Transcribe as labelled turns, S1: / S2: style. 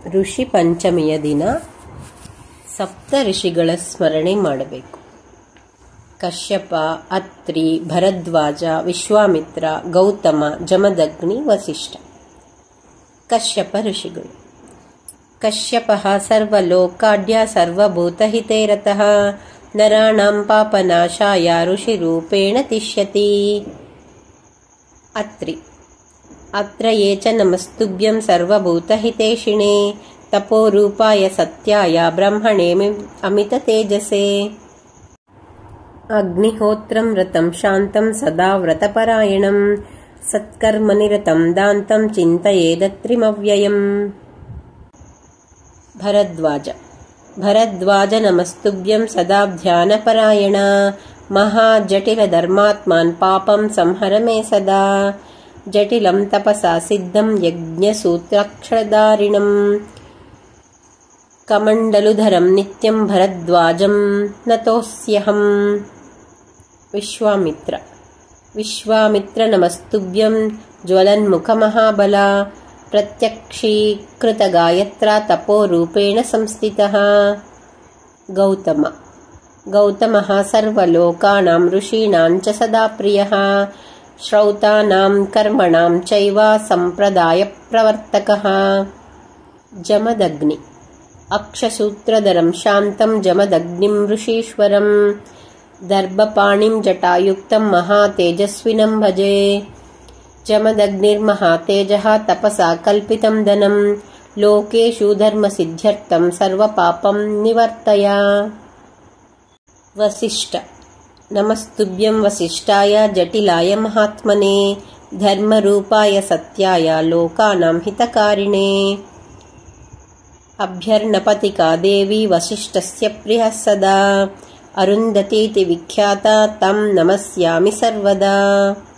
S1: ಋಷಿ ಪಂಚಮಿಯ ದಿನ ಸಪ್ತ ಋಷಿಗಳ ಸ್ಮರಣೆ ಮಾಡಬೇಕು. ಕಶ್ಯಪ, ಅತ್ರಿ, ಭರದ್ವಾಜ, ವಿಶ್ವಾಮಿತ್ರ, ಗೌತಮ, ಜಮದಗ್ನಿ, ವಸಿಷ್ಠ. ಕಶ್ಯಪ ಋಷಿಗಳು. ಕಶ್ಯಪಃ ಸರ್ವಲೋಕಾಢ್ಯ ಸರ್ವಭೂತಹಿತೇ ರತಃ ನರಾಣಾಂ ಪಾಪನಾಶಾಯ ಋಷಿರೂಪೇಣ ತಿಷ್ಯತಿ. ಅತ್ರಿ. ಅತ್ರಯೇ ಚ ನಮಸ್ತುಭ್ಯಂ ಸರ್ವಭೂತಹಿತೈಷಿಣೇ ತಪೋರೂಪಾಯ ಸತ್ಯಾಯ ಬ್ರಹ್ಮಣೇ ಅಮಿತತೇಜಸೇ. ಅಗ್ನಿಹೋತ್ರಂ ವ್ರತಂ ಶಾಂತಂ ಸದಾ ವ್ರತಪರಾಯಣಂ ಸತ್ಕರ್ಮನಿರತಂ ದಾಂತಂ ಚಿಂತಯೇದತ್ರಿಮವ್ಯಯಂ. ಭರದ್ವಾಜ. ಭರದ್ವಾಜ ನಮಸ್ತುಭ್ಯಂ ಸದಾ ಧ್ಯಾನಪರಾಯಣ ಮಹಾಜಟಿಲಧರ್ಮಾತ್ಮಾನ್ ಪಾಪಂ ಸಂಹರ ಮೇ ಸದಾ ಜಟಿಲಂ ತಪಸಾ ಸಿದ್ಧಂ ಯಜ್ಞಸೂತ್ರಾಕ್ಷರಧಾರಿಣಂ ಕಮಂಡಲುಧರಂ ನಿತ್ಯಂ ಭರದ್ವಾಜಂ ನತೋಸ್ಯಹಂ. ವಿಶ್ವಾಮಿತ್ರ. ವಿಶ್ವಾಮಿತ್ರ ನಮಸ್ತುಭ್ಯಂ ಜ್ವಲನ್ಮುಖ ಮಹಾಬಲ ಪ್ರತ್ಯಕ್ಷೀಕೃತ ಗಾಯತ್ರ ತಪೋರೂಪೇಣ ಸಂಸ್ಥಿತಃ. ಗೌತಮ. ಗೌತಮಃ ಸರ್ವಲೋಕಾನಾಂ ಋಷೀಣಾಂ ಚ ಸದಾ ಪ್ರಿಯಃ ಶ್ರೌತಾನಾಂ ಕರ್ಮಣಾಂ ಚೈವ ಸಂಪ್ರದಾಯ ಪ್ರವರ್ತಕಃ. ಜಮದಗ್ನಿ. ಅಕ್ಷಸೂತ್ರಧರಂ ಶಾಂತಂ ಜಮದಗ್ನಿಂ ಋಷೀಶ್ವರಂ ದರ್ಭಪಾಣಿಂ ಜಟಾಯುಕ್ತಂ ಮಹಾತೇಜಸ್ವಿನಂ ಭಜೆ. ಜಮದಗ್ನಿರ್ಮಹಾತೇಜಃ ತಪಸಾ ಕಲ್ಪಿತಂ ಧನಂ ಲೋಕೇಷು ಧರ್ಮಸಿದ್ಧ್ಯರ್ಥಂ ಸರ್ವಪಾಪಂ ನಿವರ್ತಯ. ವಸಿಷ್ಠ. ನಮಸ್ತುಭ್ಯಂ ವಸಿಷ್ಠಾಯ ಜಟಿಲಾಯ ಮಹಾತ್ಮನೇ ಧರ್ಮರೂಪಾಯ ಸತ್ಯಾಯ ಲೋಕಾನಾಂ ಹಿತಕಾರಿಣೇ. ಅಭ್ಯರ್ಣಪತಿಕಾ ದೇವಿ ವಸಿಷ್ಠಸ್ಯ ಪ್ರಿಯಃ ಸದಾ ಅರುಂಧತೀತಿ ವಿಖ್ಯಾತ ತಂ ನಮಸ್ಯಾಮಿ ಸರ್ವದಾ.